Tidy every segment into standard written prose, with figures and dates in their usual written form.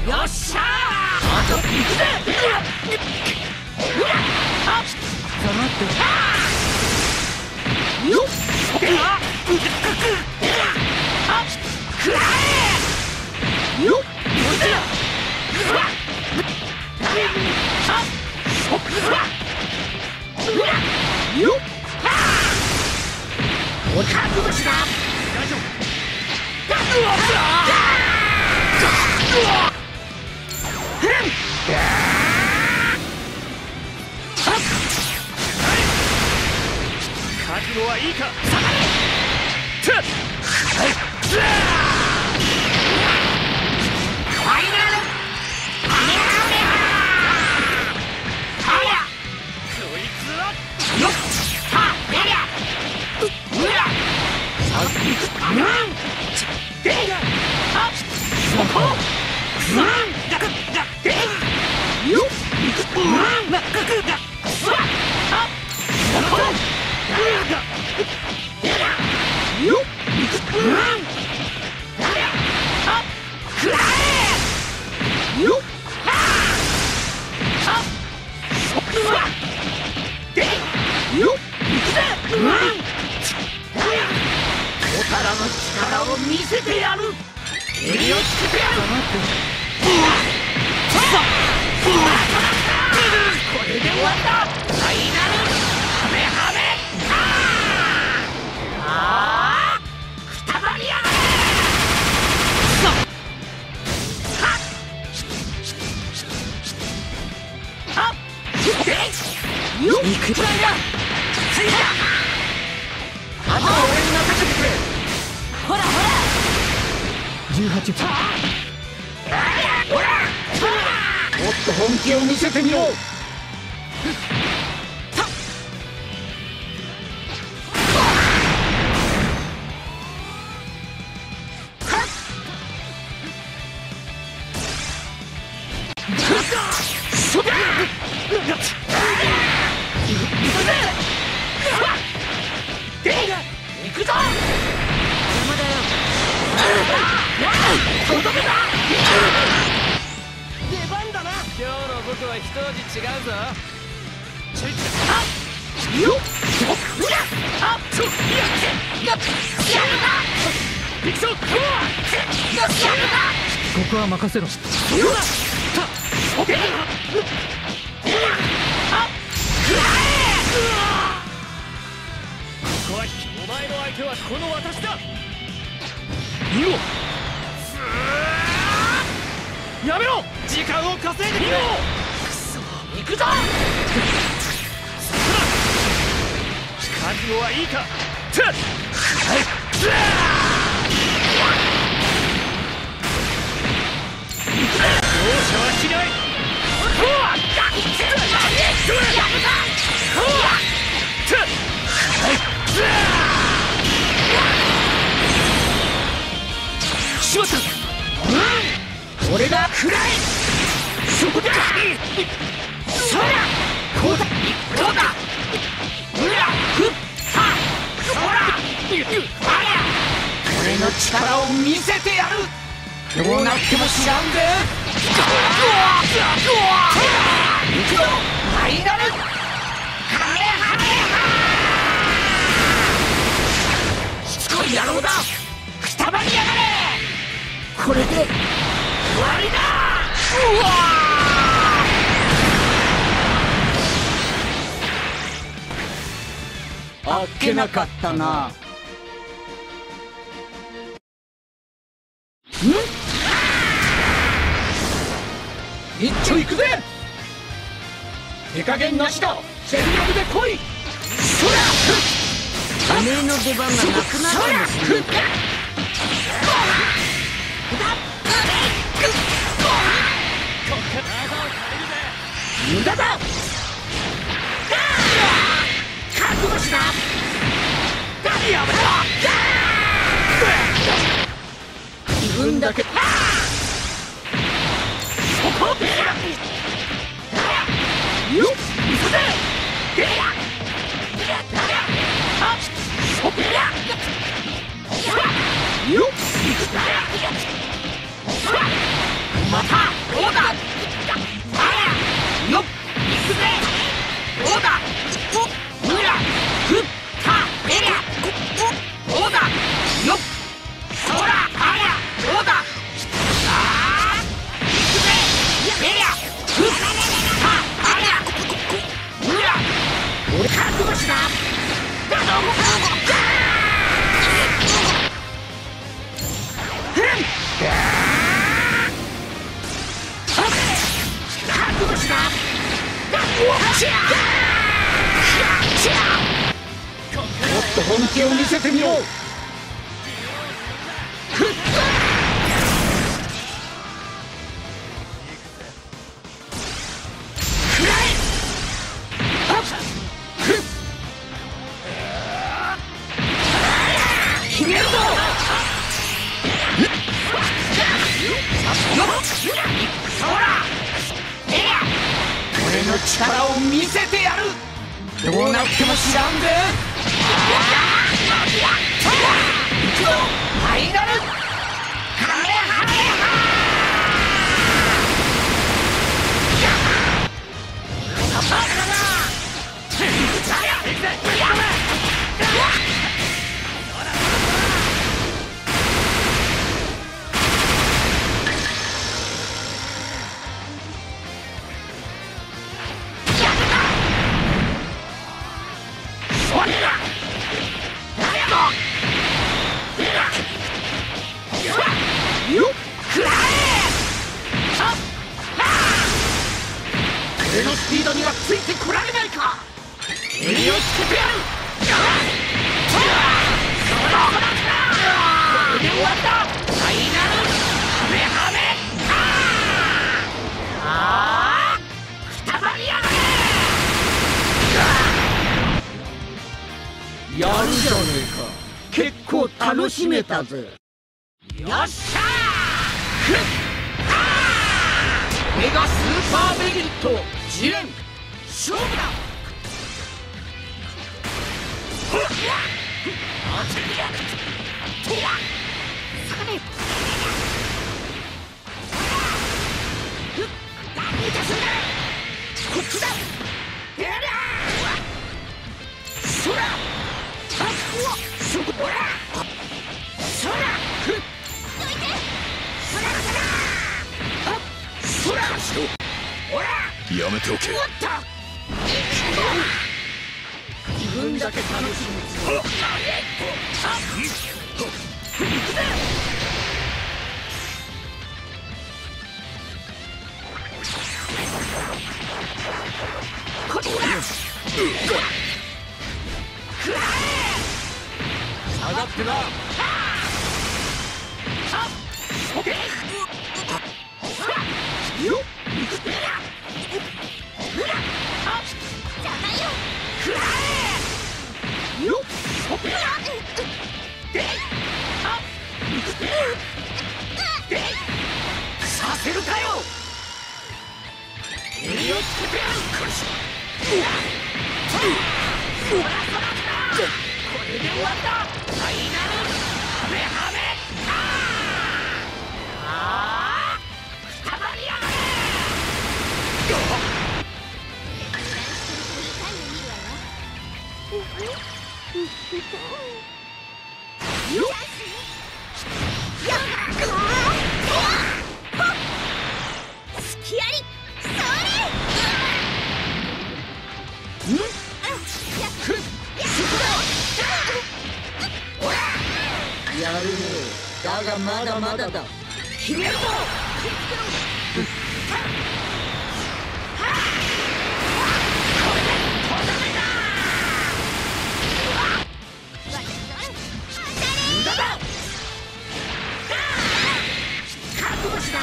よっしゃー。あと行くぜ。黙ってよっ。くらえよっ。よっ。お覚悟しな。大丈夫。覚悟はいいか。下がれ。ファイナルカメハメハ。こいつはよっ。はっやりゃ。うら。でん。そこ。よっ。おたらの力を見せてやる。襟をつけてやる。これで終わった。ファイナルハメハメ。くたばりやがれ。よっ。いくらや。あとは俺に任せてくれ。ほらほら。18分。もっと本気を見せてみろ。行くぞ。邪魔だよ。出番だな。今日の僕は一味違うぞ。よっ。ここは任せろ。ここはお前の相手はこの私だ。見ろ。やめろ。時間を稼いでみろ。くそ。行くぞ。覚悟はいいか。容赦はしない。しまった。俺が食らえ。そこだ。そらこうだ。こうだ。うらふっはそらありゃ。俺の力を見せてやる。どうなっても知らんぜ。行くぞ。ファイナルカメハメハ。しつこい野郎だ。くたばりやがれ。これで終わりだ。うわあっけなかったな。一丁行くぜ。手加減なしだ。全力で来い。そらおめえの出番がなくなったんですね。無駄だ。覚悟しな。やめろ。自分だけ。そこでよっ。行くぜ。よっ。またっと本気を見せてみろ。俺の力を見せてやる。どうなっても知らんで。ファイナルカメハメハ。俺のスピードにはついてこられないか。襟をつけてやる。これで終わった。ファイナルハメハメくたばりやがれ。やるじゃねえか。結構楽しめたぜ。よっしゃー。メガスーパーベギットジレン勝負だ。こっちだ。そらそこほらそらそらやめておけ。 自分だけ楽しむつもり。こっちだ。下がってな。よっさせるかよ。襟をつけてやる。これで終わった。ファイナルハメハメくたばりやがれ。やるね。だがまだまだだ。決めるぞ。無駄だ。覚悟しな。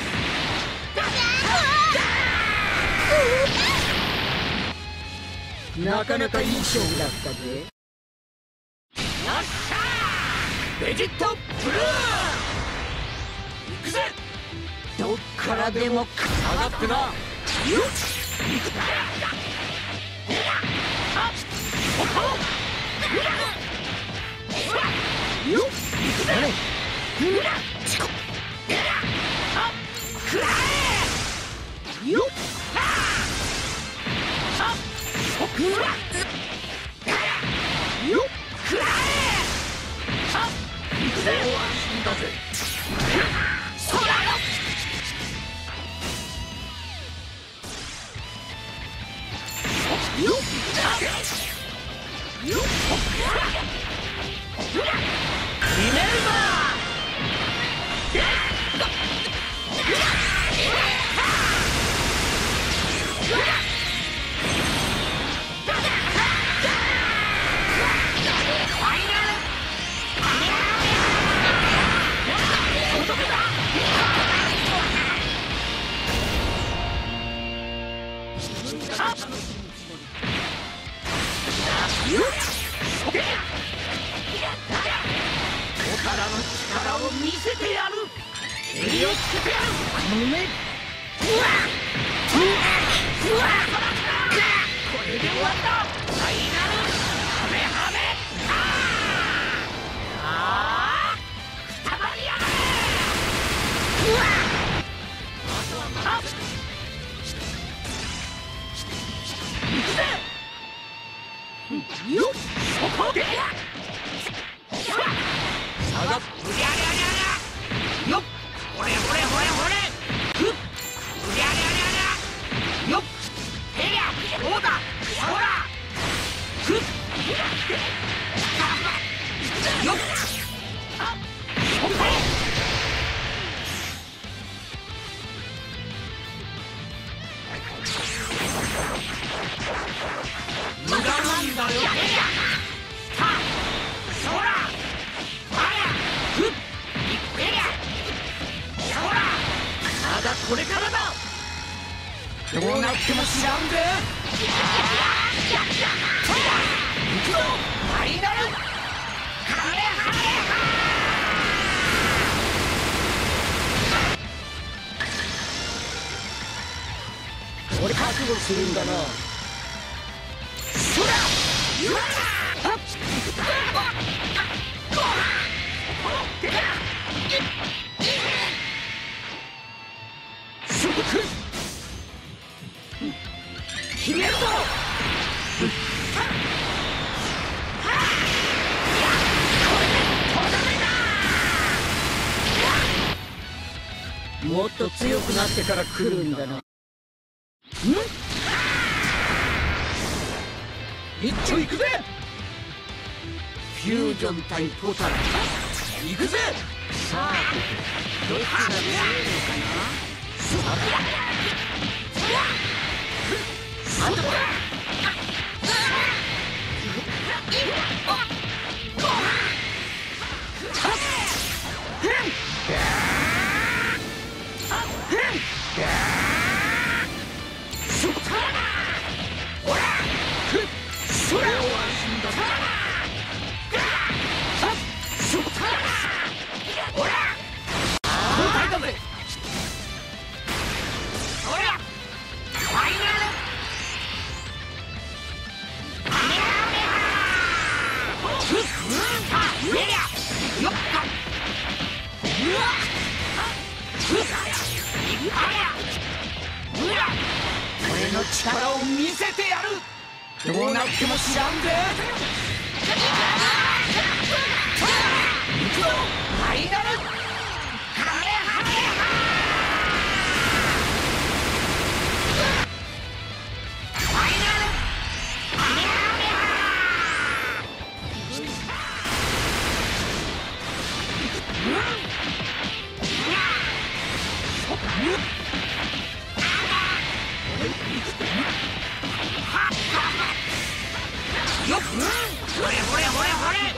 なかなかいい勝負だったぜ。よっしゃー。ベジットブルー行くぜ。どっからでも下がってな。よっおからの力を見せてやる。襟をつけてやる。この目。うわっこれで終わった。ファイナルハメハメ。くたばりやがれ。うわっあとはまず行くぜ。よっそこで。下がっうりゃりゃりゃりゃ。よっほれほれほれほれ。ふっうりゃりゃりゃりゃ。よっへりゃどうだほら。ふっよっあそこ。無駄なんだよ。さあそらふっいっぺりゃそらまだこれからだ。どうなっても知らんぜ。行くぞファイナルハメハメハ。俺覚悟するんだな。そらよっそこ来る。決めるぞ。もっと強くなってから来るんだな。一丁行くぜ。フュージョン対ポタラ行くぜ。さあどっちが強いのかな。俺の力を見せてやる。どうなっても知らんぜ。行くぞファイナルハメハメハ。ファイナルハメハメハ。よっほれほれほれほれ。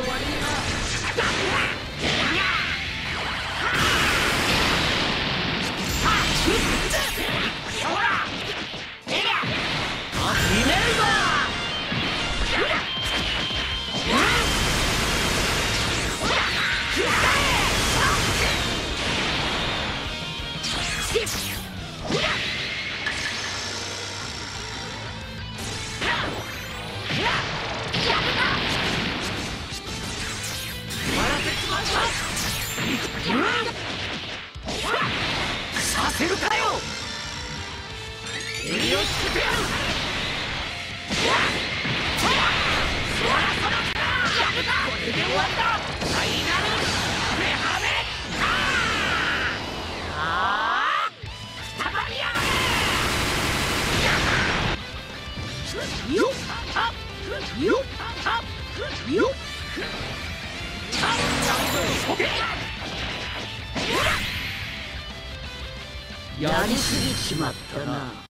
させるかよ。襟をつけてやる。これで終わった。ファイナルハメハメ。くたばりやがれ。よっよっよっやりすぎちまったな。